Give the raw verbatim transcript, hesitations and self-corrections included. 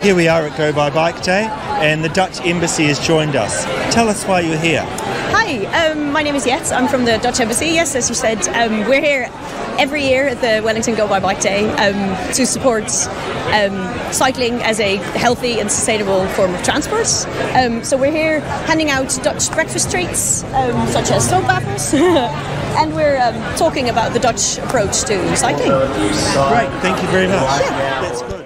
Here we are at Go By Bike Day, and the Dutch Embassy has joined us. Tell us why you're here. Hi, um, my name is Jet. I'm from the Dutch Embassy. Yes, as you said, um, we're here every year at the Wellington Go By Bike Day um, to support um, cycling as a healthy and sustainable form of transport. Um, so we're here handing out Dutch breakfast treats, um, such as soap apples, and we're um, talking about the Dutch approach to cycling. Great, thank you very much. Yeah. That's good.